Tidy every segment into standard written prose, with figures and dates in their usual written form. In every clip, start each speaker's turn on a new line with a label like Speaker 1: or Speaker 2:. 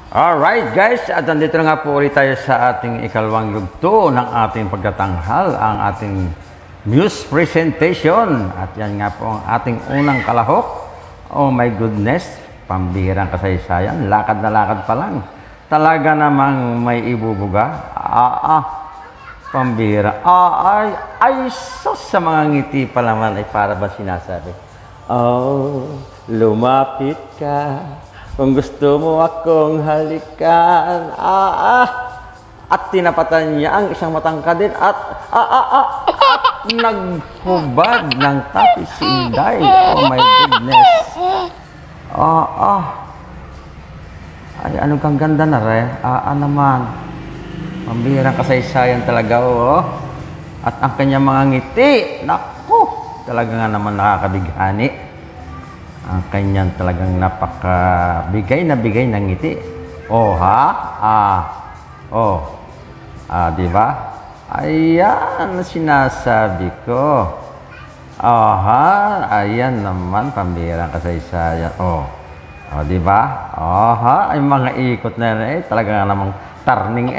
Speaker 1: Alright guys, at nandito na nga po ulit tayo sa ating ikalawang yugto ng ating pagtatanghal, ang ating news presentation. At yan nga po ang ating unang kalahok. Oh my goodness, pambihirang kasaysayan, lakad na lakad pa lang. Talaga namang may ibubuga. Pambihira. Ay, sus, sa mga ngiti pa naman ay para ba sinasabi, oh, lumapit ka. Kung gusto mo akong halikan, at tinapatan niya ang isang matangkad din at naghubad ng tapis si Inday. Oh my goodness. Ay, anong kang ganda na re? Naman. Pambihirang kasaysayan talaga, oh. At ang kanyang mga ngiti, naku, talaga nga naman nakakabighani. Ang kanyang talagang napakabigay na bigay ng ngiti. Oh, di ba? Ayan, sinasabi ko. Ayan naman, pambihirang kasaysayan. Di ba? Ay mga ikot na rin, talaga namang turning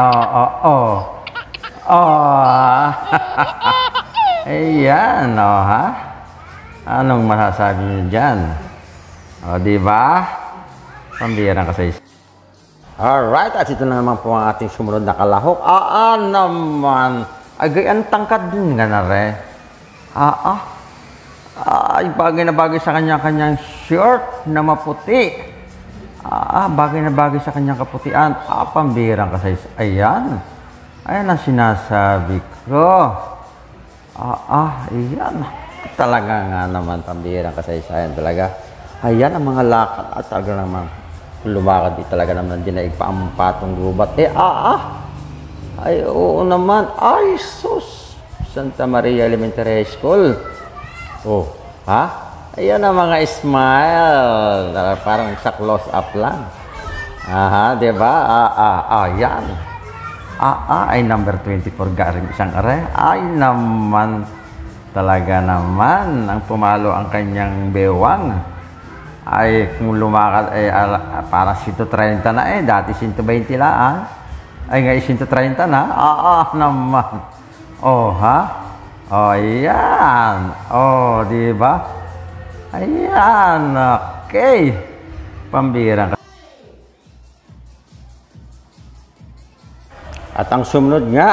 Speaker 1: Ayan, Anong masasabi niyo dyan? Di ba? Pambihirang kasaysayan. Alright, at ito na naman po ang ating sumunod na kalahok. Naman. Ay, ang tangkad din nga na rin. Ay, bagay na bagay sa kanyang short na maputi. Bagay na bagay sa kanyang kaputian. Pambihirang kasaysayan. Ayan. Ayan ang sinasabi ko. Ayan. Talaga nga naman, pambihirang kasaysayan talaga. Ayan ang mga lakad at talaga naman lumakad di talaga naman dinaig pa ang patong gubat. Ay, oo naman. Ay, sus! Santa Maria Elementary School. Ayan ang mga smile. Parang sa close up lang. Diba? Ayan. Ay, number 24 garing isang are. Ay naman. Talaga naman, ang pumalo ang kanyang bewang. Ay, kung lumakad, parang 130 na dati 120 lang. Ay, ngayon 130 na. Naman. Ayan. Di ba? Ayan, okay. Pambihirang. At ang sumunod nga,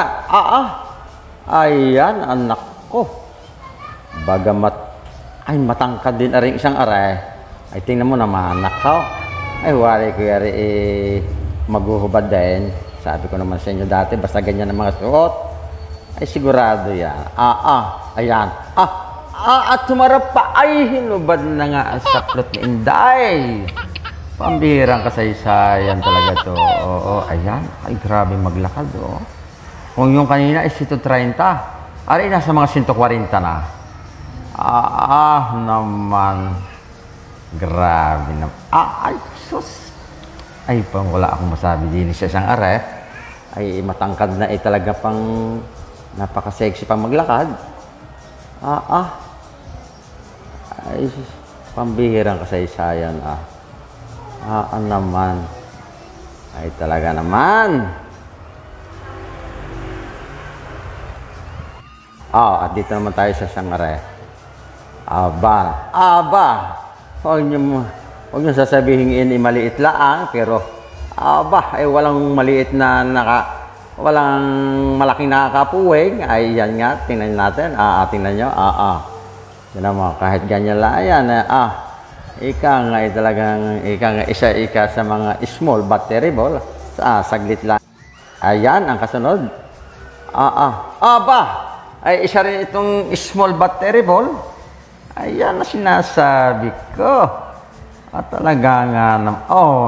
Speaker 1: ayan, anak ko. Bagamat ay matangkad din rin isang aray, ay tingnan mo naman, nakaw. Ay wari ko yari maghuhubad din. Sabi ko naman sa inyo dati, basta ganyan ang mga suot, ay sigurado yan. Ayan. At tumarap pa, ay hinubad na nga ang saklot ni Inday. Pambihirang kasaysayan talaga to. Ayan. Ay grabe maglakad, Kung yung kanina ay 130, ay nasa mga 140 na. Naman. Grabe na. Ay, sus. Ay, pang wala akong masabi din siya siyang are. Ay, matangkad na talaga pang napaka-sexy pang maglakad. Ay, pambihirang kasaysayan, naman. Ay, talaga naman. At dito naman tayo sa siyang are. Huwag niyo sasabihin maliit lang, pero ay walang maliit na walang malaking nakakapuwing. Ay yan nga, tingnan natin. Tingnan nyo. Yan naman, kahit ganyan lang yan. Ika nga talagang isa sa mga small but terrible. Saglit lang. Ayan ang kasunod. Ay isa rin itong small but terrible. Ayan na sinasabi ko. At talaga nga naman.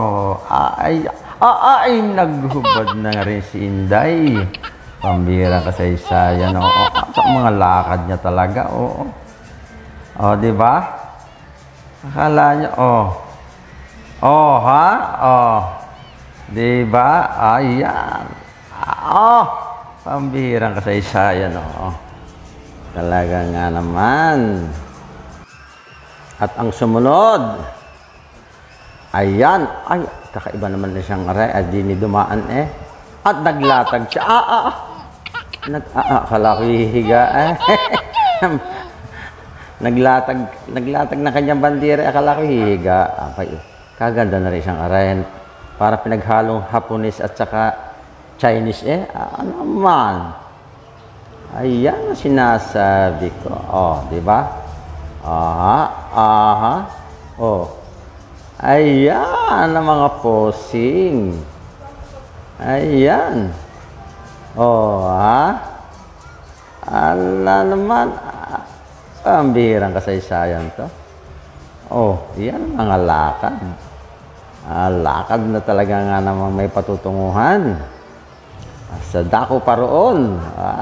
Speaker 1: Ay naghubad na nga rin si Inday. Pambihirang kasaysayan. Sa mga lakad niya talaga. Di ba? Akala niya, di ba? Ayan. Pambihirang kasaysayan, Talaga nga naman. At ang sumunod, Ayan. Ay, kakaiba naman na siyang aray. At di ni dumaan eh. At naglatag siya. Akala ko hihiga eh. naglatag na kanyang bandira. Akala ko hihiga. Okay. Kaganda na rin siyang aray. Para pinaghalong Hapones at saka Chinese eh. Ano man. Ayan ang sinasabi ko. Oh, di ba? Oh. Ayan ang mga posing. Ayan. Oh, ala naman. Ang bihirang kasaysayan to. Oh, yan ang mga lakad. Lakad na talaga nga namang may patutunguhan. Sa dako pa roon.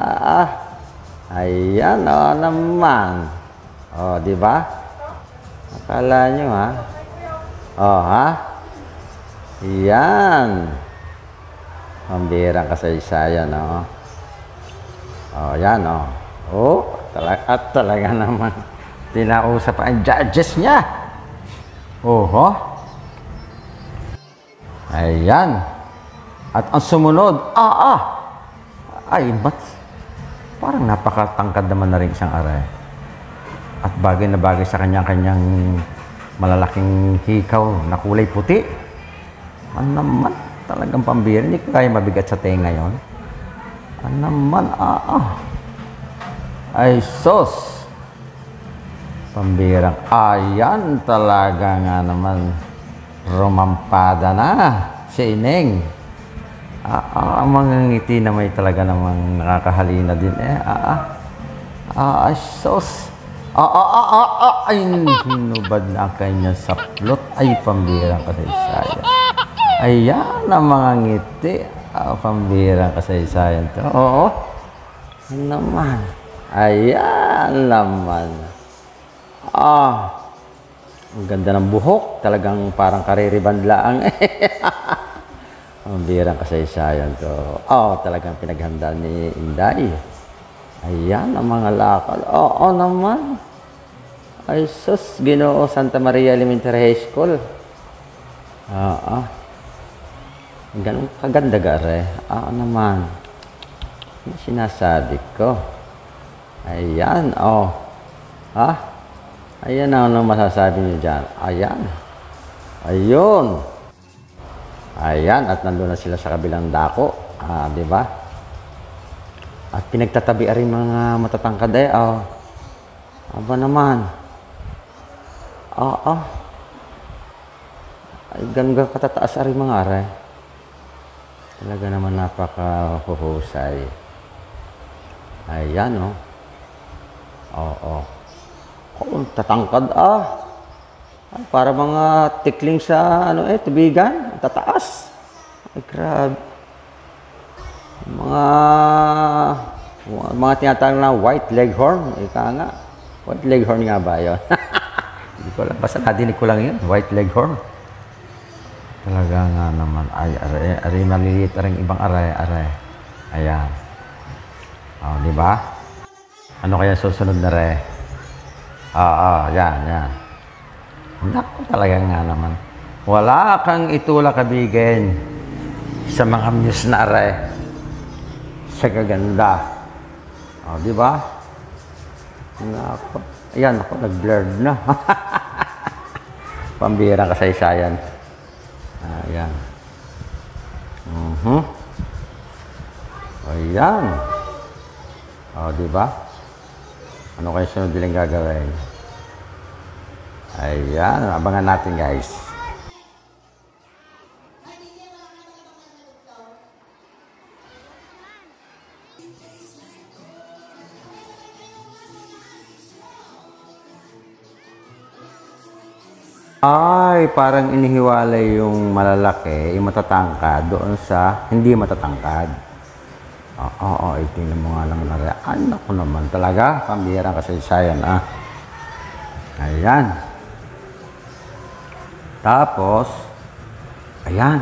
Speaker 1: Ayan, naman. Di ba? Akala nyo, Yan. Pambihirang kasaysayan, yan, talaga naman. Tinausap ang judges niya. Ayan. At ang sumunod, ay, parang napakatangkad naman na rin siyang aray. At bagay na bagay sa kanyang malalaking hikaw na kulay puti. Ano naman, talagang pambihira. Hindi ko kaya mabigat sa tenga ngayon. Ano naman, Ay, sos. Pambihirang, ayan talaga nga naman. Rumampada na si Ineng. Ang mga ngiti na may talaga namang nakakahalina din eh. Ay, sos. Ay, hinubad na ang kanyang saplot. Ay, pambihirang kasaysayan. Ayan ang mga ngiti. Pambihirang kasaysayan to. Oo. Ano naman. Ayan naman. Ang ganda ng buhok. Talagang parang kaririban laang. Ang birang kasaysayan to. Talagang pinaghanda ni Inday. Ayan ang mga lakad. Naman. Ay, sus. Ginoo Santa Maria Elementary High School. Ganun kaganda gare. Naman. Ano sinasabi ko? Ayan, Ayan ang masasabi niyo dyan. Ayan. Ayun. Ayan, at nandun na sila sa kabilang dako. Di ba? At pinagtatabi rin mga matatangkad eh. Aba naman. Ay, ganda katataas rin mga are. Talaga naman napaka-huhusay. Ayan, tatangkad Ay, para mga tikling sa tubigan, tataas. Ay, grabe. Mga tinatawag na white leghorn. Ika nga. White leghorn nga ba yun? Hindi ko alam. Basta nadinig ko lang yun. White leghorn. Talaga nga naman. Ay, aray maliliit aring ibang aray. Ayan. Di ba? Ano kaya susunod na re? Yan. Naku, talaga nga naman. Wala kang itulak kabigin sa mga muse na aray. Sa gaganda. Di ba? Naku. Ayan, ako, nag-blurred na. Pambihirang kasaysayan. Ayan. Ayan. Di ba? Ano kayo sunod nilang gagawin? Ayan, abangan natin guys. Ay, parang inihiwalay yung malalaki, yung matatangkad doon sa hindi matatangkad. Tingnan mo nga lang na rin. Naku naman talaga, pambihirang kasaysayan Ayan. Tapos, ayan,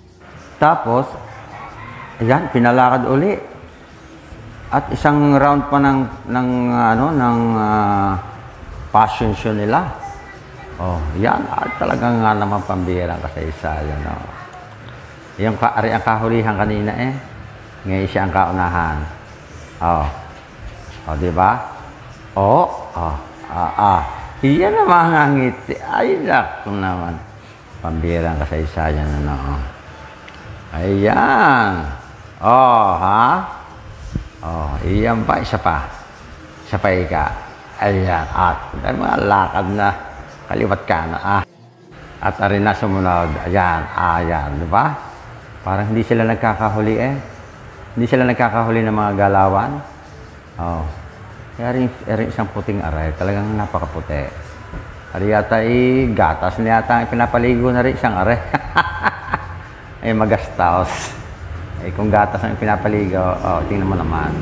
Speaker 1: pinalakad uli. At isang round pa ng passion show nila. Oh, yan. Talagang nga naman pambihirang kasaysayan. Oh. Yung ari ang kahulihan kanina eh. Ngayon siya ang kaunahan. Oh. Oh, di ba? Oh. Oh. Iyan naman ang ngiti. Ay, naku naman. Pambihirang kasaysayan na no. Ayan. Oh, ha? Oh, iyan pa. Isa pa. Isa pa ika. Ayan. At may mga lakad na kaliwat ka na. At arin na sumunod. Ayan. Ayan. Diba? Parang hindi sila nagkakahuli eh. Hindi sila nagkakahuli ng mga galawan. Oh. Kaya rin isang puting aray. Talagang napakaputi. Ari yata gatas na yata ang pinapaligo na rin isang aray. Ay magastos. Ay kung gatas ang pinapaligo, oh, tingnan mo naman.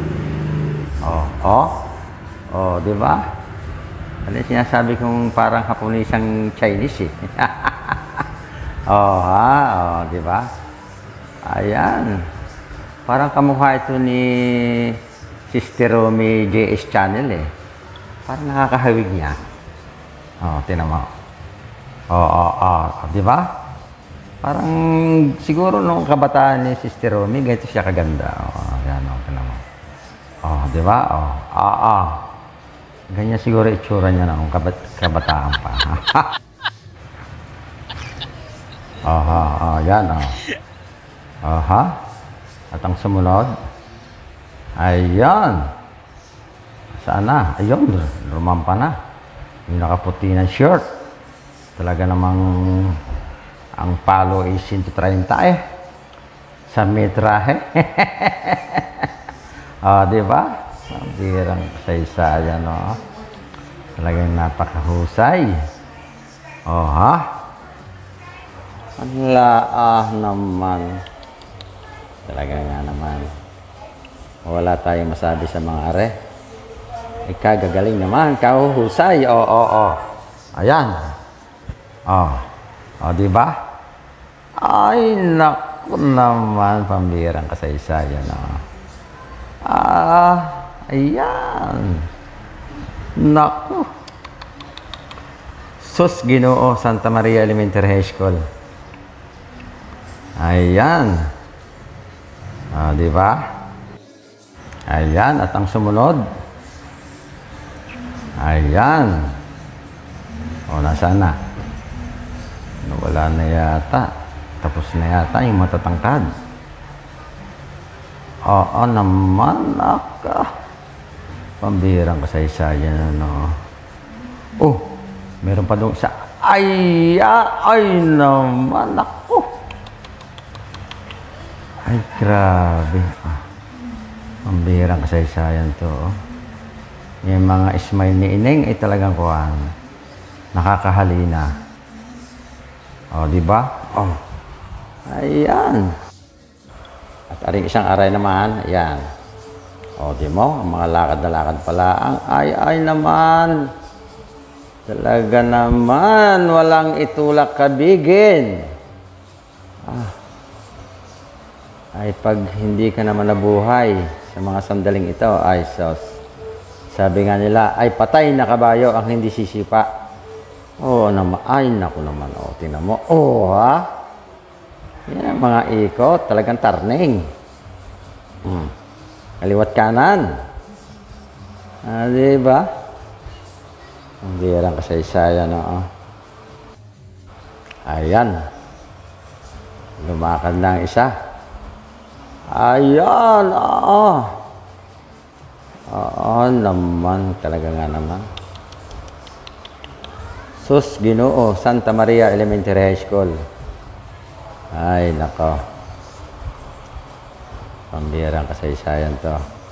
Speaker 1: Oh, di ba? Ano sinasabi kong parang Haponisang Chinese eh. Oh, di ba? Ayan. Parang kamukha ito ni Sister Romy JS Channel eh. Parang nakakahawig niya. Oh, tingnan mo. Di ba? Parang siguro nung kabataan ni Sister Romy, ganito siya kaganda. Ayan, tingnan mo. Di ba? Ganyan siguro itsura niya nung kabataan pa. Yan. At ang sumunod. Ayan. Saan na? Ayun, rumampa na. Yung nakaputi na shirt. Talaga namang ang palo ay 130 eh. Sa metrahe. Di ba? Ang birang kasaysayan, no? Talagang napakahusay. Ang laah naman. Talaga nga naman. Wala tayong masabi sa mga are. Kagagaling naman, kahuhusay. Ayan. Di ba? Ay, naku naman, pambirang kasaysayan. Ayan. Naku. Sus Ginoo, Santa Maria Elementary High School. Ayan. Di ba? Ayan, at ang sumunod. Ayan. Nasaan na? Wala na yata. Tapos na yata yung matatangkad. Naman. Pambihirang kasaysayan, ano. Meron pa doon isa. Ay naman. Ako. Ay, grabe. Pambihirang kasaysayan to. Yung mga smile ni Ineng ay talagang kuhan. Nakakahalina. Di ba? Ayan. At aring isang aray naman, ayan. Di mo, ang mga lakad na lakad pala. Ay naman. Talaga naman, walang itulak kabigin. Ay pag hindi ka naman nabuhay sa mga sandaling ito, ay sos. Sabi nga nila, ay patay na kabayo ang hindi sisipa. Ay naku naman, tingnan mo. Yan, mga ikot, talagang tarning. Kaliwat kanan. Diba? Ang birang kasaysayan, Ayan. Lumakad na ang isa. Ayan, naman, talaga nga naman. Sus Ginoo, Santa Maria Elementary High School. Ay, nako. Pambihirang kasaysayan to.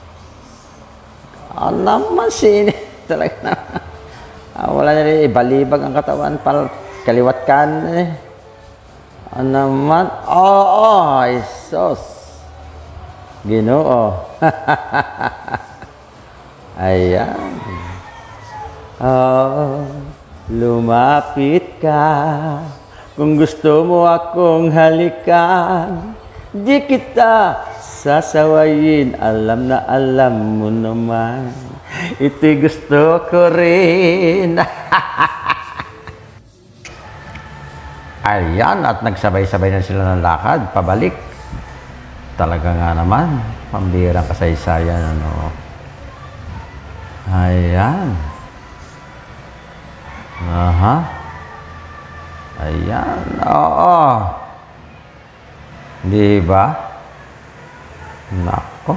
Speaker 1: Naman talaga naman. Wala na rin, ibalibag ang katawan, kaliwat kan eh. Naman, ay sus. Ginoo. Ayan. Lumapit ka kung gusto mo akong halikan. Di kita sasawayin, alam na alam mo naman. Ito'y gusto ko rin. Ayan, at nagsabay-sabay na sila ng lakad, pabalik. Talaga nga naman, pambirang kasaysayan, ano. Ayan. Aha. Ayan, oo. Di ba? Nako.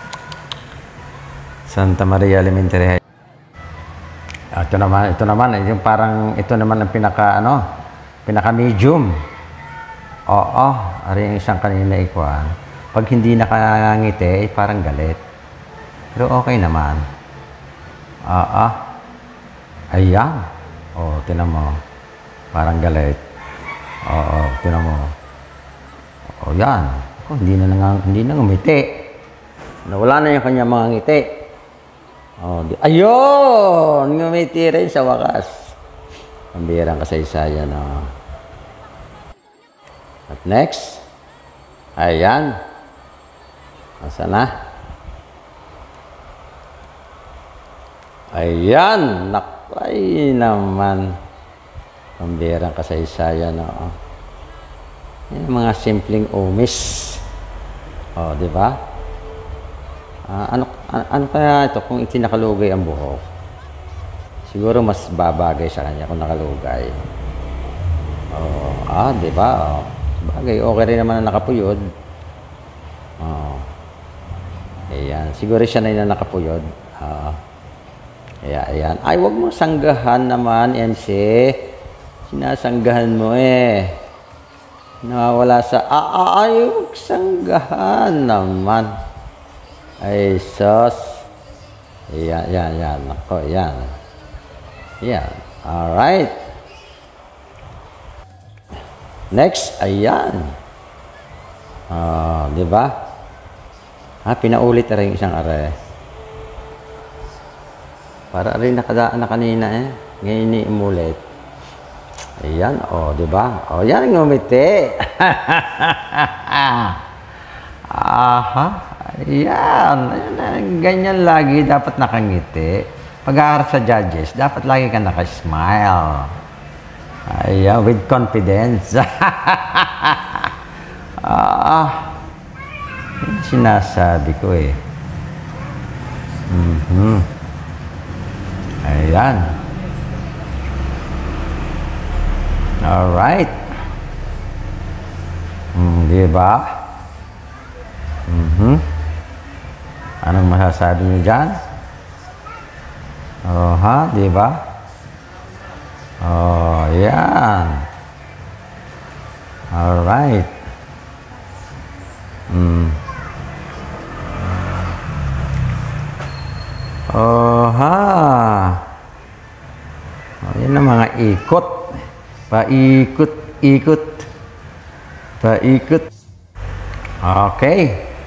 Speaker 1: Santa Maria Elementary. Ito naman, yung parang, ito naman ang pinaka-medium. Oo, ari yung isang kanina ikuan. Pag hindi nakangiti, ay parang galit. Pero okay naman. Oo. Ayan. Oo, tinan mo. Parang galit. Oo, tinan mo. Oo, yan. Hindi na ngumiti. Nawala na yung kanya mga ngiti. Oh, ayun! Ngumiti rin sa wakas. Pambirang kasaysayan. Oh. At next. Ayan. Asa na? Ayan. Nakay naman. Pambirang kasaysayan. Oh. Yan mga simpleng umis. Oh, di ba? Ano kaya ito kung itinakalugay ang buhok? Siguro mas babagay sa kanya kung nakalugay. Oh, di ba? Oh, bagay, okay rin naman na nakapuyod. Oh. Ayan, siguro siya na yung nakapuyod. Ayan. Ay, wag mo sanggahan naman, MC. Sinasanggahan mo eh. Nawala sa ay, wag sanggahan naman. Ay, sos. Yan. Ako, yan. Yan. Alright. Next, ayan. Di ba? Pinaulit na rin isang are. Para rin nakadaan na kanina eh. Ngayon umulit. Ayan, di ba? Yan, ngumiti. Aha. Ayan, ganyan lagi dapat nakangiti. Pag-aaral sa judges, dapat lagi ka nakasmile. Ayan, with confidence. Yan sinasabi ko eh. Ayan. Alright. Diba? Anong masasabi niyo dyan? Di ba? Yan. Alright. Yan ang mga ikot. Paikot. Okay.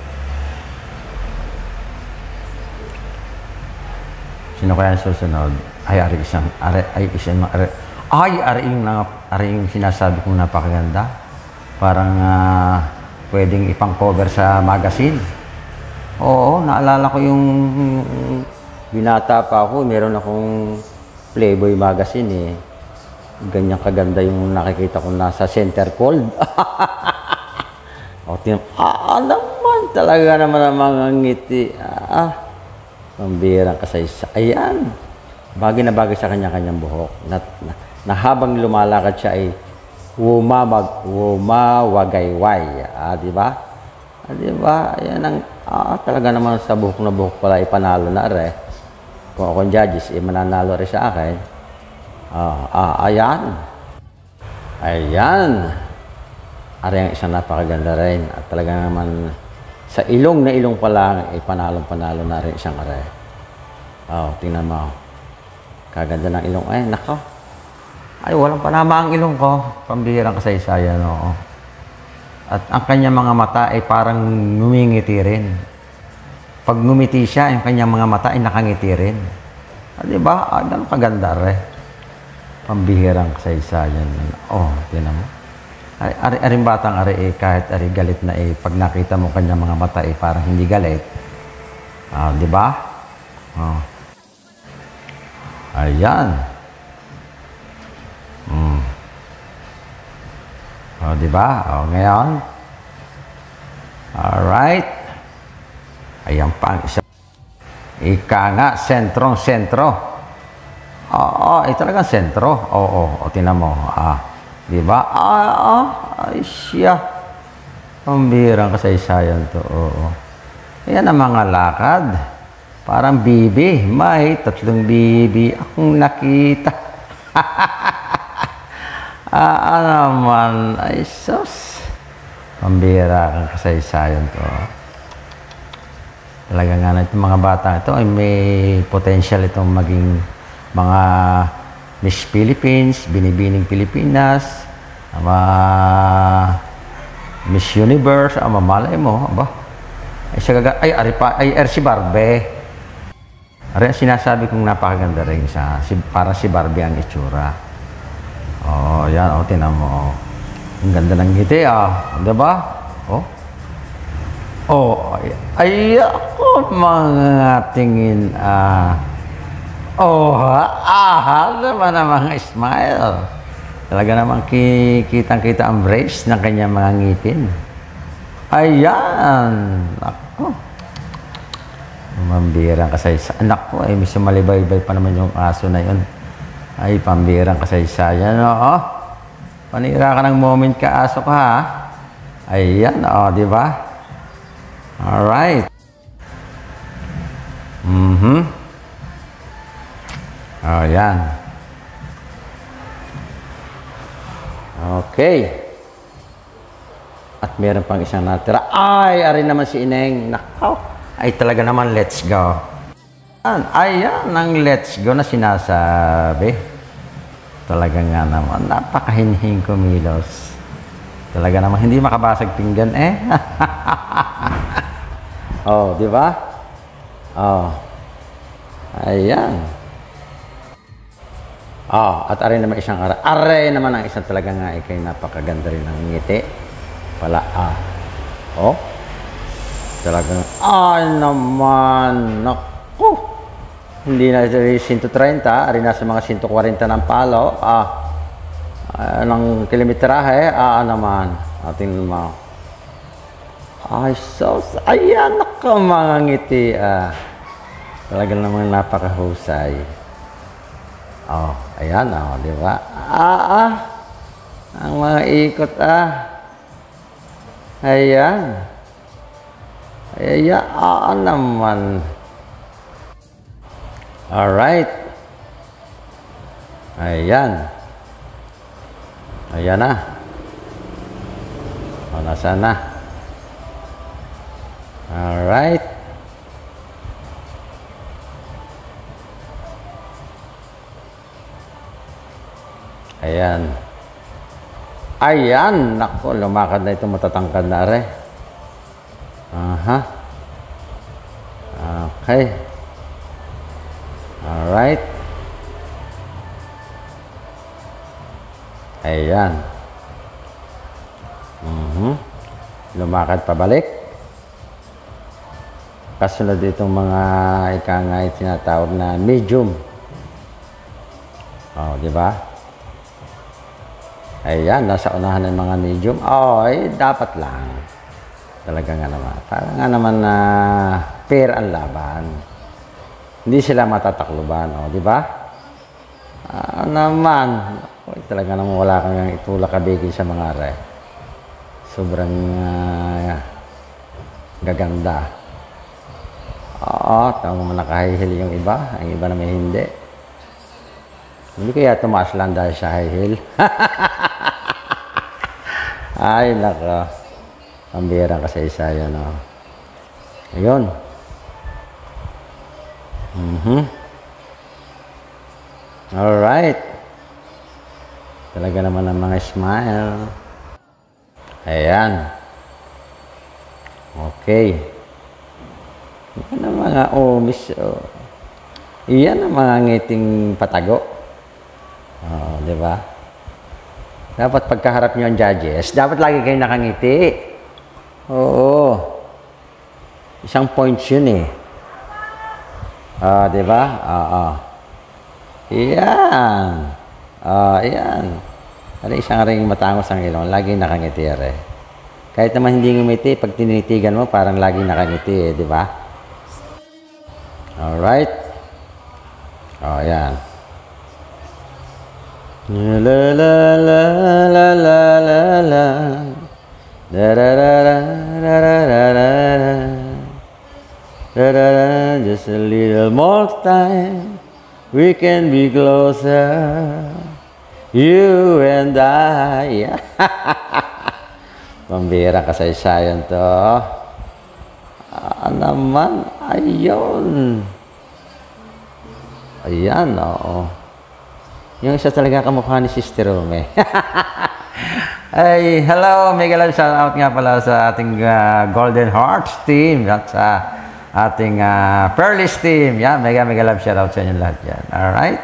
Speaker 1: Sino kaya susunod? Ari yung sinasabi kong napakaganda. Parang pwedeng ipang-cover sa magazine. Oo, naalala ko yung binata pa ako, meron akong Playboy magazine eh. Ganyan kaganda yung nakikita ko nasa center fold. Naman talaga naman ang mga ngiti. Pambirang kasaysa. Ayan. Bagay na bagay sa kanya-kanyang buhok. Na habang lumalakad siya ay wumawagayway. Di ba? Di ba? Ayan ang talaga naman sa buhok na buhok pala ipanalo na rin. Kung akong judges, mananalo rin sa akin. Ayan. Ari ang isang napakaganda rin. At talaga naman sa ilong na ilong pa lang, panalong-panalo na rin isang are. Tingnan mo. Kaganda ng ilong. Ay, nako. Ay, walang panama ang ilong ko. Pambihirang kasaysayan, oo. At ang kanyang mga mata ay parang ngumingiti rin. Pag ngumiti siya, yung kanyang mga mata ay nakangiti rin. Diba? Ganun kaganda rin. Pambihirang kasaysayan. Tingnan mo. Aring batang ari kahit ari galit na pag nakita mo kanya mga mata parang hindi galit. Di ba? Ayan. O, di ba? O, ngayon. Alright. Ayan pa ang isa. Ika nga, sentrong-sentro. Oo, talagang sentro. Oo, tinan mo. Di ba? Ay siya. Pambirang kasaysayan to. Oo. Ayan ang mga lakad. Parang bibi. May 3 bibi akong nakita. Naman. Ay sus. Pambira kang kasaysayan to. Talaga nga na itong mga bata ito ay may potential itong maging mga Miss Philippines, Binibining Pilipinas, Miss Universe, mamalay mo, aba. Ay, si Barbie. Ari, sinasabi kong napakaganda rin siya. Para si Barbie ang itsura. Oh, yan, tinan mo. Ang ganda ng ngiti, diba? Ay, ako mga tingin, naman ang mga smile. Talaga naman kitang-kita ang brace ng kanyang mga ngipin. Ayan, ako. Pambirang kasaysayan. Anak ko, may sumalibaybay pa naman yung aso na yun. Ay, pambirang kasaysayan, Panira ka ng moment ka, aso ka, ha? Ayan, di ba? Alright. Yan. Okay. At meron pang isang natira. Ay, ari naman si Ineng. Nakaw. Ay, talaga naman, let's go. Ayan, ang let's go na sinasabi. Talaga nga naman, napakahinhing kumilos. Talaga naman, hindi makabasag pinggan, di ba? Ayan. At aray naman isang aray. Aray naman ang isang talaga nga ikay napakaganda rin ng ngiti. Talagang, naman, naku. Hindi na 130, ari na sa mga 140 ng palo. Ng kilometrahe, naman. Tingnan mo. Ay, ayan, naku, mga ngiti, talaga naman napakahusay. Ayan, di ba? Ang mga ikot, Ayan. Ayan, naman. Alright. Ayan. Ayan na. Nasaan na? Alright. Ayan. Ayan. Naku, lumakad na itong matatangkad na are. Okay. Alright. Ayan. Lumakad pabalik. Kasunod itong mga ikangay tinatawag na medium. Di ba? Ayan, nasa unahan ng mga medium. Dapat lang. Talaga nga naman. Parang nga naman na fair ang laban. Hindi sila matatakluban, di ba? Naman. Talaga naman wala kang itulak kabigin sa mga are. Sobrang gaganda. Tama mo nakahihil yung iba. Ang iba naman hindi. Hindi kaya tumaas lang dahil sa high heel. Ay, naka. Pambirang kasaysayan, Ayun. Alright. Talaga naman ang mga smile. Ayan. Okay. Yan ang mga miss. Iyan ang mga ngiting patago. Di ba? Dapat pagkaharap nyo ang judges, dapat lagi kayo nakangiti. Oo. Isang points yun di ba? Iyan. Iyan. Ari isang ring matangos ang ilong, laging nakangiti are. Kahit naman hindi ngumiti, pag tinitigan mo, parang laging nakangiti di ba? Alright. O, yan. La la la la la la la. Da da da da da da da da. Da da da, just a little more time, we can be closer. You and I. Pambirang kasaysayan to. Naman, ayun. Ayan, oo. Yung isa talaga kamukha ni Sister Rome. Ay, hello, mega love shout out nga pala sa ating Golden Hearts team at sa ating Pearlist team. Yan, mega love shout out sa inyo lahat yan. Alright?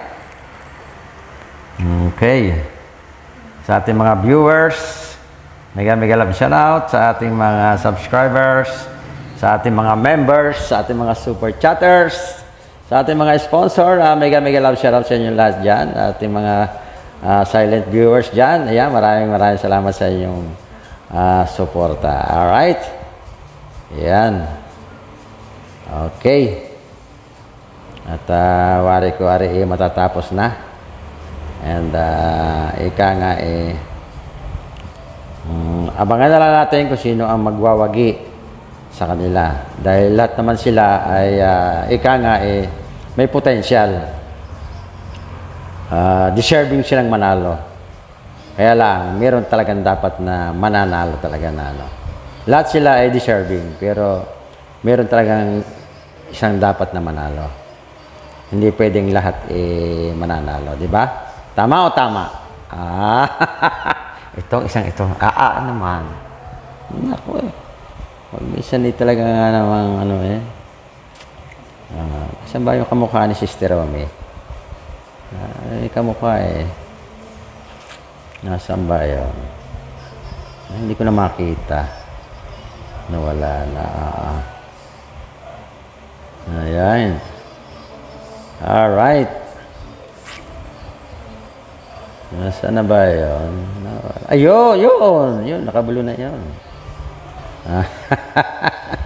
Speaker 1: Okay. Sa ating mga viewers, mega love shout out sa ating mga subscribers, sa ating mga members, sa ating mga super chatters, sa ating mga sponsor, mega love shout out sa inyo lahat dyan. Ating mga silent viewers dyan. Ayan, maraming salamat sa inyong suporta. Alright? Ayan. Okay. At wari matatapos na. And ika nga abangan na lang natin kung sino ang magwawagi sa kanila. Dahil lahat naman sila ay ika nga may potensyal. Deserving silang manalo. Kaya lang, meron talagang dapat na mananalo talaga na ano. Lahat sila ay deserving, pero meron talagang isang dapat na manalo. Hindi pwedeng lahat mananalo, di ba? Tama o tama? Isang ito. Naman. Naku minsan talaga nga namang saan ba yung kamukha ni Sister Rome? Kamukha nasaan ba yun? Hindi ko na makita. Nawala na. Ayan. Alright. Nasaan na ba yun? Ayun! Yun! Nakabulo na yun.